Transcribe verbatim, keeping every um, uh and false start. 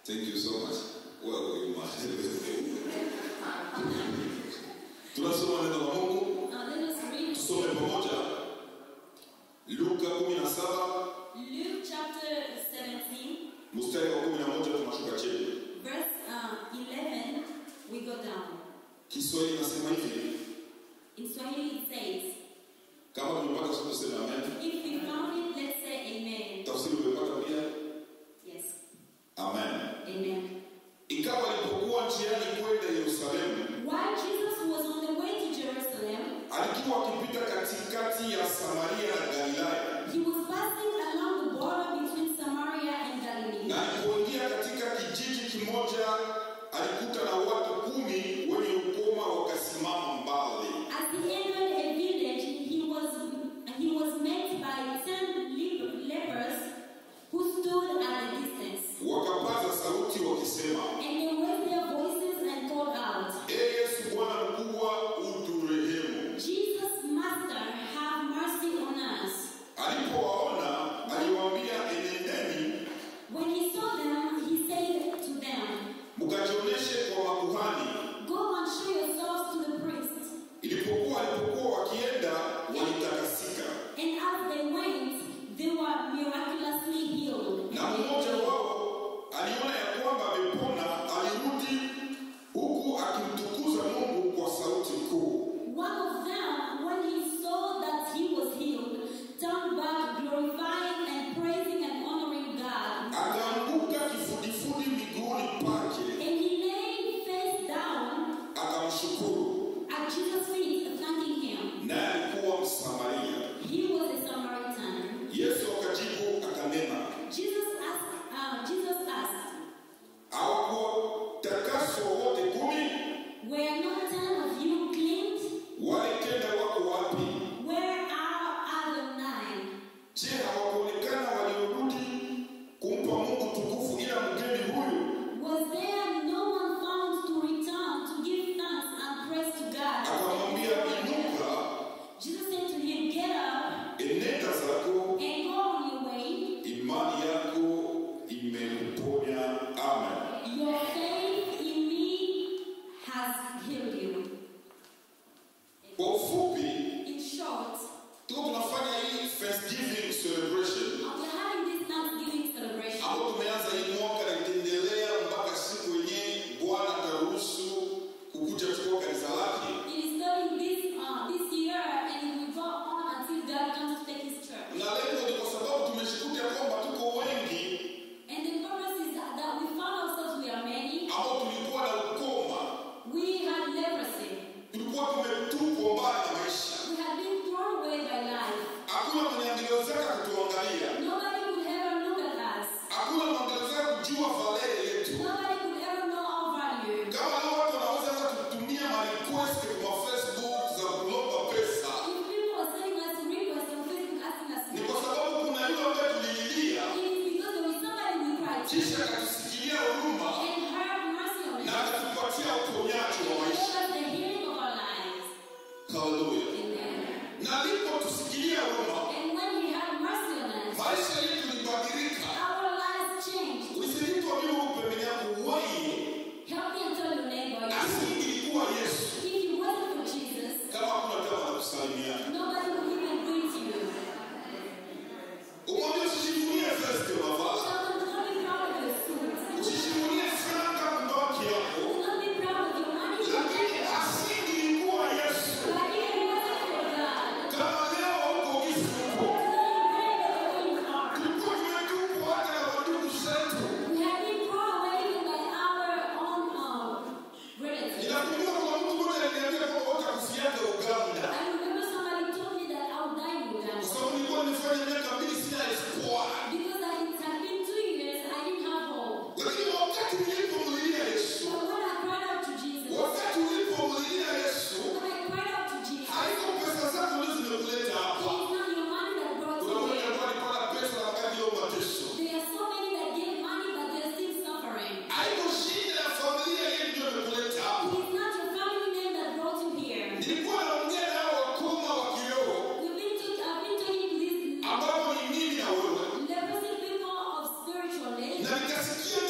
Thank you so much. Well, you must. Tunasoma neno la Mungu. Tusome pamoja. Luka kumi na saba. Luke chapter seventeen. Mstari wa kumi na moja tunashuka chini. Verse uh, eleven, we go down. Kiswahili nasema hivi. In Swahili it says, kama tumepata sote tuseme amen. if we found it, let's say amen. Tafsiri umepata pia? Yes. Amen. Amen. Ikawa alipokuwa njiani kwenda Yerusalemu, While Jesus was on the way to Jerusalem, alikuwa akipita katikati ya Samaria na Galilaya. he was passing along the border between Samaria and Galilee. Na alipoingia katika kijiji kimoja, alikuta na watu kumi wenye ukoma wakasimama mbali. As he entered a village, he was he was met by ten lepers who stood at a distance. Wakapaza sauti wakisema, And they raised their voices and called out, Ee Yesu Bwana mkubwa, uturehemu. Jesus, Master, have mercy on us. Alipowaona, aliwaambia, enendeni When he saw them, he said to them, mkajioneshe kwa makuhani. go and show yourselves to the priests. Ilipokuwa alipokuwa wakienda, walitakasika. And as they went, they were miraculously healed. Na mmoja wao aliona ya kwamba amepona, alirudi huku akimtukuza Mungu kwa sauti kuu. One of them, when he saw that he was healed, turned back glorifying and praising and honoring God. Akaanguka kifudifudi miguuni pake, And he lay face down akamshukuru. at Jesus' feet, thanking him. Naye alikuwa Msamaria. He was a Samaritan. Yesu akajibu akanena, Jesus asked, uh, Jesus asked, hawakutakaswa wote kumi? were not ten of you cleansed? Wale kenda wako wapi? Where are other nine? Je, hawakuonekana waliorudi kumpa Mungu tukufu ila mgeni huyu? Was there no one found to return to give thanks and praise to God? Akamwambia, inuka, Jesus said to him, get up enenda zako, and go on your way. imani yako imekuponya. Amen. Your faith in me has healed you. Kwa ufupi, In short, tuko tunafanya hii Thanksgiving celebration after having this Thanksgiving celebration, hapo tumeanza hii mwaka na itaendelea mpaka siku yenyewe Bwana ataruhusu kukuja kutoka kanisa lake. it is starting this uh, this year and it will go on until God comes to take his church. Na lengo ni kwa sababu tumeshikuta kwamba tuko wengi And the purpose is that, that we found ourselves, we are many. ambao tulikuwa na ukoma, We had leprosy. tulikuwa tumetupwa mbali na maisha. We had been thrown away by life. Hakuna mwenye angewezeka kutuangalia, Nobody could ever look at us. hakuna mwenye angewezeka kujua value yetu. Nobody could ever know our value. Kama leo watu wanaweza hata kutumia ma request kwa Facebook za kuomba pesa, If people are sending us requests on Facebook asking us ni to kwa sababu kuna yule ambaye tulililia it is because there is somebody we cried to kisha akatusikilia huruma and have mercy on na us. akatupatia uponyaji wa Give maisha. us the healing of our lives. Haleluya. Amen. Na alipotusikilia huruma, And when he had mercy on us, maisha yetu ilibadilika. our lives changed. Usiitwa mimi upembeni yako wewe, Help me and tell your neighbor, asingilikuwa Yesu if it wasn't for Jesus, kama hakuna tena kusalimia. nobody would even greet you. Umwambie usishikilie vesti unavaa, Tell them to not be proud of your suit. usishikilie franga mbaki yako, Do not be proud of your money. lakini asingilikuwa Yesu. But if it wasn't for God, Kama leo uko kifuko, tulikuwa tumetupwa hata na wadugu zetu. we had been thrown away even by our own um, relatives. Ninakumbuka kuna mtu mmoja aliniambia kwamba watakufiaga Uganda, I remember somebody told me that I would die in kwa Uganda. sababu nilikuwa nimefanya miaka mbili sina espoir. Because I, it had been two years, I didn't have hope. Lakini wakati ulipomlilia Yesu, But when I cried out to Jesus, wakati ulipomlilia Yesu, when I cried out to Jesus, haiko pesa zako ndio zimekuleta it hapa. is not your money that brought Kuna you mmoja here. ambaye alikuwa na pesa na wakati hiyo mateso. There are so many that give money, but they're still suffering. Haiko shida ya familia yeye ndio imekuleta It hapa. is not your family name that brought you here. Nilikuwa naongea na hao wakoma wa kiroho We've been to, I've been talking to these ambao ni mimi na wewe. leprosy people of spiritual Na age, nikasikia